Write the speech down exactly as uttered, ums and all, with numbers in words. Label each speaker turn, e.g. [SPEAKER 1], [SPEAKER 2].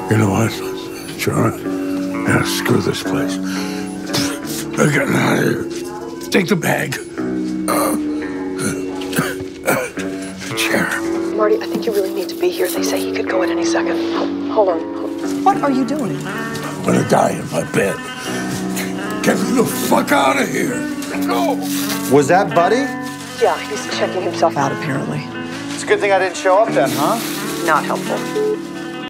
[SPEAKER 1] You know what, Jonah? Yeah, screw this place. We're getting out of here. Take the bag. Uh, the chair.
[SPEAKER 2] Marty, I think you really need to be here. They say he could go at any second. Hold on. What are you doing?
[SPEAKER 1] I'm gonna die in my bed. Get me the fuck out of here. Go.
[SPEAKER 3] Was that Buddy?
[SPEAKER 2] Yeah, he's checking himself out, apparently.
[SPEAKER 3] It's a good thing I didn't show up then, huh?
[SPEAKER 2] Not helpful.